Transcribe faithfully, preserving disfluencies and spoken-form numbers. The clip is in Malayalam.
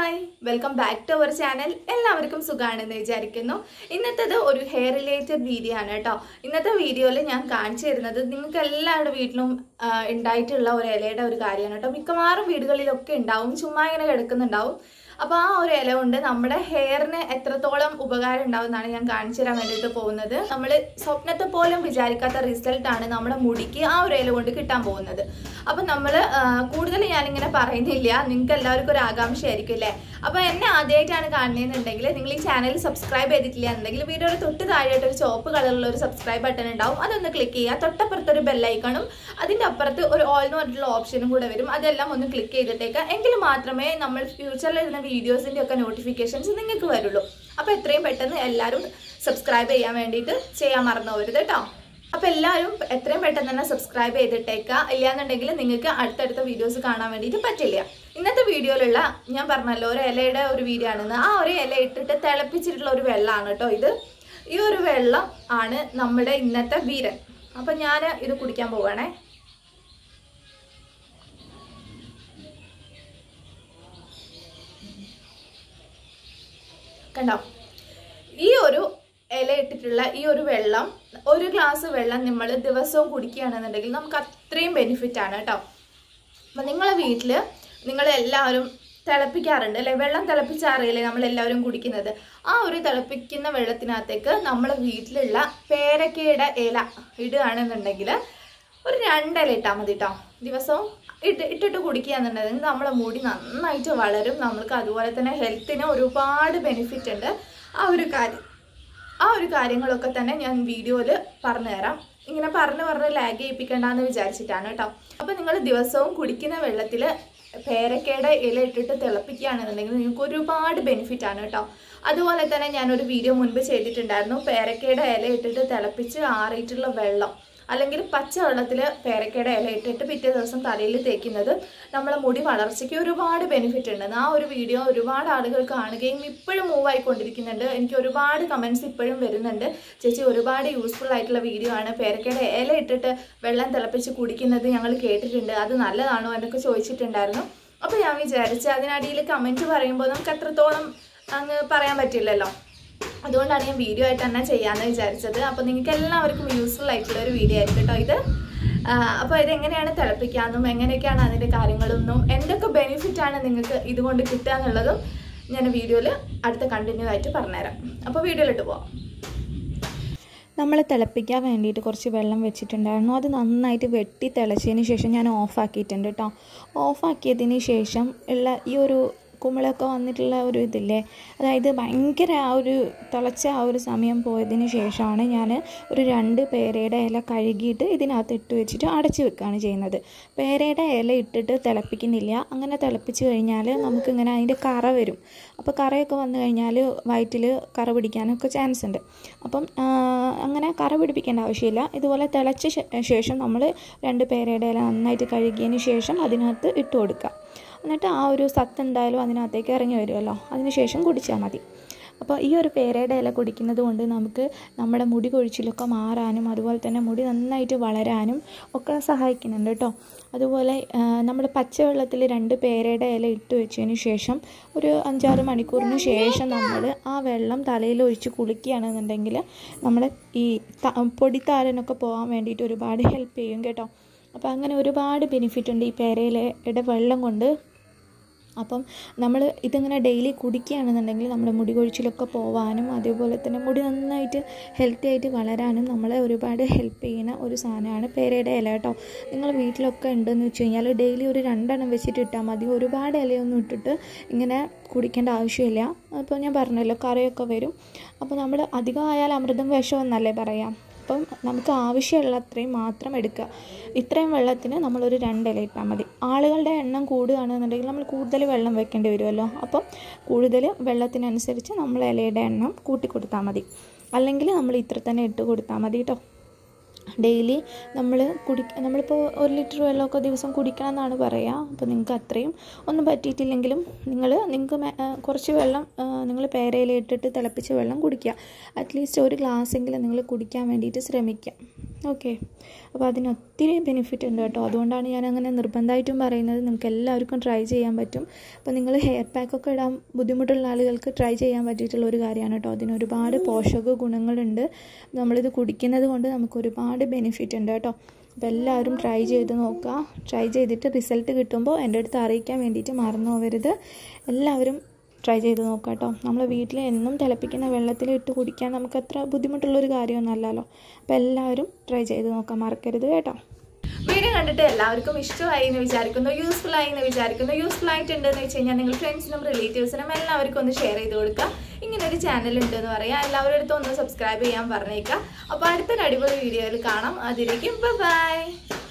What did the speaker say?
Hi welcome back to our channel. എല്ലാവർക്കും സുഖമാണെന്ന് വിചാരിക്കുന്നു. ഇന്നത്തേത് ഒരു ഹെയർ റിലേറ്റഡ് വീഡിയോ ആണ് കേട്ടോ. ഇന്നത്തെ വീഡിയോയിൽ ഞാൻ കാണിച്ചു തരുന്നത് നിങ്ങൾക്ക് എല്ലാവരുടെ വീട്ടിലും ഉണ്ടായിട്ടുള്ള ഒരു ഇലയുടെ ഒരു കാര്യമാണ് കേട്ടോ. മിക്കവാറും വീടുകളിലൊക്കെ ഉണ്ടാവും, ചുമ്മാ ഇങ്ങനെ കിടക്കുന്നുണ്ടാവും. അപ്പോൾ ആ ഒരു ഇല കൊണ്ട് നമ്മുടെ ഹെയറിന് എത്രത്തോളം ഉപകാരം ഉണ്ടാവുമെന്നാണ് ഞാൻ കാണിച്ചു തരാൻ വേണ്ടിയിട്ട് പോകുന്നത്. നമ്മൾ സ്വപ്നത്തെ പോലും വിചാരിക്കാത്ത റിസൾട്ടാണ് നമ്മുടെ മുടിക്ക് ആ ഒരു ഇല കൊണ്ട് കിട്ടാൻ പോകുന്നത്. അപ്പം നമ്മൾ കൂടുതൽ ഞാനിങ്ങനെ പറയുന്നില്ല, നിങ്ങൾക്ക് എല്ലാവർക്കും ഒരു ആകാംക്ഷയായിരിക്കും അല്ലേ. അപ്പോൾ എന്നെ ആദ്യമായിട്ടാണ് കാണുന്നതെന്നുണ്ടെങ്കിൽ നിങ്ങൾ ഈ ചാനൽ സബ്സ്ക്രൈബ് ചെയ്തിട്ടില്ല എന്നുണ്ടെങ്കിൽ വീഡിയോയുടെ തൊട്ട് താഴെയായിട്ട് ഒരു ചുവപ്പ് കളറിലുള്ള ഒരു സബ്സ്ക്രൈബ് ബട്ടൺ ഉണ്ടാവും, അതൊന്ന് ക്ലിക്ക് ചെയ്യുക. തൊട്ടപ്പുറത്തൊരു ബെല്ലൈക്കണും അതിൻ്റെ അപ്പുറത്ത് ഒരു ഓൾ എന്ന് പറഞ്ഞിട്ടുള്ള ഓപ്ഷനും കൂടെ വരും, അതെല്ലാം ഒന്ന് ക്ലിക്ക് ചെയ്തിട്ടേക്കുക. എങ്കിൽ മാത്രമേ നമ്മൾ ഫ്യൂച്ചറിൽ ഇരുന്ന വീഡിയോസിൻ്റെ ഒക്കെ നോട്ടിഫിക്കേഷൻസ് നിങ്ങൾക്ക് വരുള്ളൂ. അപ്പോൾ എത്രയും പെട്ടെന്ന് എല്ലാവരും സബ്സ്ക്രൈബ് ചെയ്യാൻ വേണ്ടിയിട്ട് ചെയ്യാൻ മറന്നു പോകരുത് കേട്ടോ. അപ്പോൾ എല്ലാവരും എത്രയും പെട്ടെന്ന് തന്നെ സബ്സ്ക്രൈബ് ചെയ്തിട്ടേക്കുക. ഇല്ലയെന്നുണ്ടെങ്കിൽ നിങ്ങൾക്ക് അടുത്തടുത്ത വീഡിയോസ് കാണാൻ വേണ്ടിയിട്ട് പറ്റില്ല. ഇന്നത്തെ വീഡിയോയിലുള്ള ഞാൻ പറഞ്ഞല്ലോ ഒരു ഇലയുടെ ഒരു വീഡിയോ ആണെന്ന്, ആ ഒരു ഇല ഇട്ടിട്ട് തിളപ്പിച്ചിട്ടുള്ള ഒരു വെള്ളമാണ് കേട്ടോ ഇത്. ഈ ഒരു വെള്ളം ആണ് നമ്മുടെ ഇന്നത്തെ വീരൻ. അപ്പം ഞാൻ ഇത് കുടിക്കാൻ പോവുകയാണേ. കണ്ടോ, ഈ ഒരു ഇല ഇട്ടിട്ടുള്ള ഈ ഒരു വെള്ളം, ഒരു ഗ്ലാസ് വെള്ളം നമ്മൾ ദിവസവും കുടിക്കുകയാണെന്നുണ്ടെങ്കിൽ നമുക്ക് അത്രയും ബെനിഫിറ്റ് ആണ് കേട്ടോ. അപ്പം നിങ്ങളെ വീട്ടിൽ നിങ്ങളെല്ലാവരും തിളപ്പിക്കാറുണ്ട് അല്ലേ, വെള്ളം തിളപ്പിച്ചാറിയല്ലേ നമ്മളെല്ലാവരും കുടിക്കുന്നത്. ആ ഒരു തിളപ്പിക്കുന്ന വെള്ളത്തിനകത്തേക്ക് നമ്മളെ വീട്ടിലുള്ള പേരക്കയുടെ ഇല ഇടുകയാണെന്നുണ്ടെങ്കിൽ ഒരു രണ്ടില ഇട്ടാൽ മതി കേട്ടോ. ദിവസവും ഇട്ട് ഇട്ടിട്ട് കുടിക്കുകയെന്നുണ്ടെങ്കിൽ നമ്മളെ മുടി നന്നായിട്ട് വളരും. നമ്മൾക്ക് അതുപോലെ തന്നെ ഹെൽത്തിന് ഒരുപാട് ബെനിഫിറ്റ് ഉണ്ട്. ആ ഒരു കാര്യം ആ ഒരു കാര്യങ്ങളൊക്കെ തന്നെ ഞാൻ വീഡിയോയിൽ പറഞ്ഞു തരാം. ഇങ്ങനെ പറഞ്ഞ് പറഞ്ഞ് ലാഗ് ചെയ്യിപ്പിക്കേണ്ടെന്ന് വിചാരിച്ചിട്ടാണ് കേട്ടോ. അപ്പോൾ നിങ്ങൾ ദിവസവും കുടിക്കുന്ന വെള്ളത്തിൽ പേരക്കയുടെ ഇല ഇട്ടിട്ട് തിളപ്പിക്കുകയാണെന്നുണ്ടെങ്കിൽ നിങ്ങൾക്ക് ഒരുപാട് ബെനിഫിറ്റ് ആണ് കേട്ടോ. അതുപോലെ തന്നെ ഞാനൊരു വീഡിയോ മുൻപ് ചെയ്തിട്ടുണ്ടായിരുന്നു, പേരക്കയുടെ ഇല ഇട്ടിട്ട് തിളപ്പിച്ച് ആറിയിട്ടുള്ള വെള്ളം അല്ലെങ്കിൽ പച്ച വെള്ളത്തിൽ പേരക്കയുടെ ഇല ഇട്ടിട്ട് പിറ്റേ ദിവസം തലയിൽ തേക്കുന്നത് നമ്മളെ മുടി വളർച്ചയ്ക്ക് ഒരുപാട് ബെനിഫിറ്റ് ഉണ്ടെന്ന്. ആ ഒരു വീഡിയോ ഒരുപാട് ആളുകൾ കാണുകയും ഇപ്പോഴും മൂവ് ആയിക്കൊണ്ടിരിക്കുന്നുണ്ട്. എനിക്ക് ഒരുപാട് കമൻറ്റ്സ് ഇപ്പോഴും വരുന്നുണ്ട്, ചേച്ചി ഒരുപാട് യൂസ്ഫുൾ ആയിട്ടുള്ള വീഡിയോ ആണ്, പേരക്കയുടെ ഇല ഇട്ടിട്ട് വെള്ളം തിളപ്പിച്ച് കുടിക്കുന്നത് ഞങ്ങൾ കേട്ടിട്ടുണ്ട്, അത് നല്ലതാണോ എന്നൊക്കെ ചോദിച്ചിട്ടുണ്ടായിരുന്നു. അപ്പോൾ ഞാൻ വിചാരിച്ച് അതിനടിയിൽ കമൻറ്റ് പറയുമ്പോൾ നമുക്ക് എത്രത്തോളം അങ്ങ് പറയാൻ പറ്റില്ലല്ലോ, അതുകൊണ്ടാണ് ഞാൻ വീഡിയോ ആയിട്ട് തന്നെ ചെയ്യാമെന്ന് വിചാരിച്ചത്. അപ്പോൾ നിങ്ങൾക്ക് എല്ലാവർക്കും യൂസ്ഫുൾ ആയിട്ടുള്ള ഒരു വീഡിയോ ആയിരിക്കും കേട്ടോ ഇത്. അപ്പോൾ ഇതെങ്ങനെയാണ് തിളപ്പിക്കാമെന്നും എങ്ങനെയൊക്കെയാണ് അതിൻ്റെ കാര്യങ്ങളൊന്നും എന്തൊക്കെ ബെനിഫിറ്റാണ് നിങ്ങൾക്ക് ഇതുകൊണ്ട് കിട്ടുക എന്നുള്ളതും ഞാൻ വീഡിയോയിൽ അടുത്ത കണ്ടിന്യൂ ആയിട്ട് പറഞ്ഞുതരാം. അപ്പോൾ വീഡിയോയിലിട്ട് പോവാം. നമ്മൾ തിളപ്പിക്കാൻ വേണ്ടിയിട്ട് കുറച്ച് വെള്ളം വെച്ചിട്ടുണ്ടായിരുന്നു. അത് നന്നായിട്ട് വെട്ടി തിളച്ചതിന് ശേഷം ഞാൻ ഓഫാക്കിയിട്ടുണ്ട് കേട്ടോ. ഓഫാക്കിയതിന് ശേഷം ഉള്ള ഈ ഒരു കുമിളൊക്കെ വന്നിട്ടുള്ള ഒരു ഇതില്ലേ, അതായത് ഭയങ്കര ആ ഒരു തിളച്ച ആ ഒരു സമയം പോയതിന് ശേഷമാണ് ഞാൻ ഒരു രണ്ട് പേരയുടെ ഇല കഴുകിയിട്ട് ഇതിനകത്ത് ഇട്ട് വെച്ചിട്ട് അടച്ച് വെക്കുകയാണ് ചെയ്യുന്നത്. പേരയുടെ ഇല ഇട്ടിട്ട് തിളപ്പിക്കുന്നില്ല. അങ്ങനെ തിളപ്പിച്ച് കഴിഞ്ഞാൽ നമുക്കിങ്ങനെ അതിൻ്റെ കറ വരും. അപ്പോൾ കറയൊക്കെ വന്നു കഴിഞ്ഞാൽ വയറ്റിൽ കറ പിടിക്കാനൊക്കെ ചാൻസ് ഉണ്ട്. അപ്പം അങ്ങനെ കറ പിടിപ്പിക്കേണ്ട ആവശ്യമില്ല. ഇതുപോലെ തിളച്ച ശേഷം നമ്മൾ രണ്ട് പേരയുടെ ഇല നന്നായിട്ട് കഴുകിയതിന് ശേഷം അതിനകത്ത് ഇട്ട് കൊടുക്കുക. എന്നിട്ട് ആ ഒരു സത്ത് എന്തായാലും അതിനകത്തേക്ക് ഇറങ്ങി വരുമല്ലോ, അതിന് ശേഷം കുടിച്ചാൽ മതി. അപ്പോൾ ഈ ഒരു പേരയുടെ ഇല കുടിക്കുന്നത് കൊണ്ട് നമുക്ക് നമ്മുടെ മുടി കൊഴിച്ചിലൊക്കെ മാറാനും അതുപോലെ തന്നെ മുടി നന്നായിട്ട് വളരാനും ഒക്കെ സഹായിക്കുന്നുണ്ട് കേട്ടോ. അതുപോലെ നമ്മൾ പച്ചവെള്ളത്തിൽ രണ്ട് പേരയുടെ ഇല ഇട്ട് വെച്ചതിന് ശേഷം ഒരു അഞ്ചാറ് മണിക്കൂറിന് ശേഷം നമ്മൾ ആ വെള്ളം തലയിൽ ഒഴിച്ച് കുളിക്കുകയാണെന്നുണ്ടെങ്കിൽ നമ്മൾ ഈ പൊടിത്താരനൊക്കെ പോകാൻ വേണ്ടിയിട്ട് ഒരുപാട് ഹെൽപ്പ് ചെയ്യും കേട്ടോ. അപ്പോൾ അങ്ങനെ ഒരുപാട് ബെനിഫിറ്റ് ഉണ്ട് ഈ പേരയിലയുടെ വെള്ളം കൊണ്ട്. അപ്പം നമ്മൾ ഇതിങ്ങനെ ഡെയിലി കുടിക്കുകയാണെന്നുണ്ടെങ്കിൽ നമ്മുടെ മുടി കൊഴിച്ചിലൊക്കെ പോകാനും അതേപോലെ തന്നെ മുടി നന്നായിട്ട് ഹെൽത്തി ആയിട്ട് വളരാനും നമ്മളെ ഒരുപാട് ഹെൽപ്പ് ചെയ്യുന്ന ഒരു സാധനമാണ് പേരയുടെ ഇല കേട്ടോ. നിങ്ങൾ വീട്ടിലൊക്കെ ഉണ്ടെന്ന് വെച്ച് കഴിഞ്ഞാൽ ഡെയിലി ഒരു രണ്ടെണ്ണം വെച്ചിട്ട് ഇട്ടാൽ മതി. ഒരുപാട് ഇലയൊന്നും ഇട്ടിട്ട് ഇങ്ങനെ കുടിക്കേണ്ട ആവശ്യമില്ല. അപ്പോൾ ഞാൻ പറഞ്ഞല്ലോ കറയൊക്കെ വരും. അപ്പോൾ നമ്മൾ അധികമായാൽ അമൃതം വിഷം എന്നല്ലേ പറയാം. അപ്പം നമുക്ക് ആവശ്യമുള്ള അത്രയും മാത്രം എടുക്കുക. ഇത്രയും വെള്ളത്തിന് നമ്മളൊരു രണ്ടില ഇട്ടാൽ മതി. ആളുകളുടെ എണ്ണം കൂടുകയാണെന്നുണ്ടെങ്കിൽ നമ്മൾ കൂടുതൽ വെള്ളം വെക്കേണ്ടി വരുമല്ലോ. അപ്പം കൂടുതൽ വെള്ളത്തിനനുസരിച്ച് നമ്മൾ ഇലയുടെ എണ്ണം കൂട്ടി കൊടുത്താൽ മതി. അല്ലെങ്കിൽ നമ്മൾ ഇത്ര തന്നെ ഇട്ട് കൊടുത്താൽ മതി കേട്ടോ. ഡെയിലി നമ്മൾ കുടി നമ്മളിപ്പോൾ ഒരു ലിറ്റർ വെള്ളമൊക്കെ ദിവസം കുടിക്കണം എന്നാണ് പറയുക. അപ്പോൾ നിങ്ങൾക്ക് അത്രയും ഒന്നും പറ്റിയിട്ടില്ലെങ്കിലും നിങ്ങൾ നിങ്ങൾക്ക് കുറച്ച് വെള്ളം നിങ്ങൾ പേരയില ഇട്ടിട്ട് തിളപ്പിച്ച വെള്ളം കുടിക്കുക. അറ്റ്ലീസ്റ്റ് ഒരു ഗ്ലാസ്സെങ്കിലും നിങ്ങൾ കുടിക്കാൻ വേണ്ടിയിട്ട് ശ്രമിക്കുക. ഓക്കെ, അപ്പോൾ അതിന് ഒത്തിരി ബെനിഫിറ്റ് ഉണ്ട് കേട്ടോ. അതുകൊണ്ടാണ് ഞാൻ അങ്ങനെ നിർബന്ധമായിട്ടും പറയുന്നത്. നിങ്ങൾക്ക് എല്ലാവർക്കും ട്രൈ ചെയ്യാൻ പറ്റും. അപ്പോൾ നിങ്ങൾ ഹെയർ പാക്കൊക്കെ ഇടാൻ ബുദ്ധിമുട്ടുള്ള ആളുകൾക്ക് ട്രൈ ചെയ്യാൻ പറ്റിയിട്ടുള്ള ഒരു കാര്യമാണ് കേട്ടോ. അതിന് ഒരുപാട് പോഷക ഗുണങ്ങളുണ്ട്. നമ്മളിത് കുടിക്കുന്നത് കൊണ്ട് നമുക്ക് ഒരുപാട് ബെനിഫിറ്റ് ഉണ്ട് കേട്ടോ. അപ്പോൾ എല്ലാവരും ട്രൈ ചെയ്ത് നോക്കുക. ട്രൈ ചെയ്തിട്ട് റിസൾട്ട് കിട്ടുമ്പോൾ എൻ്റെ അടുത്ത് അറിയിക്കാൻ വേണ്ടിയിട്ട് മറന്നു പോകരുത്. എല്ലാവരും ട്രൈ ചെയ്ത് നോക്കാം കേട്ടോ. നമ്മൾ വീട്ടിൽ എന്നും തിളപ്പിക്കുന്ന വെള്ളത്തിൽ ഇട്ട് കുടിക്കാൻ നമുക്ക് അത്ര ബുദ്ധിമുട്ടുള്ളൊരു കാര്യമൊന്നുമല്ലല്ലോ. അപ്പോൾ എല്ലാവരും ട്രൈ ചെയ്ത് നോക്കാൻ മറക്കരുത് കേട്ടോ. വീഡിയോ കണ്ടിട്ട് എല്ലാവർക്കും ഇഷ്ടമായി എന്ന് വിചാരിക്കുന്നു, യൂസ്ഫുൾ ആയി എന്ന് വിചാരിക്കുന്നു. യൂസ്ഫുൾ ആയിട്ടുണ്ടെന്ന് വെച്ച് കഴിഞ്ഞാൽ നിങ്ങൾ ഫ്രണ്ട്സിനും റിലേറ്റീവ്സിനും എല്ലാവർക്കും ഒന്ന് ഷെയർ ചെയ്ത് കൊടുക്കുക. ഇങ്ങനൊരു ചാനൽ ഉണ്ടെന്ന് പറയാം. എല്ലാവരുടെ അടുത്തും ഒന്ന് സബ്സ്ക്രൈബ് ചെയ്യാൻ പറഞ്ഞേക്കുക. അപ്പോൾ അടുത്തൊരു അടിപൊളി വീഡിയോയിൽ കാണാം. അതിലേക്കും ബൈ.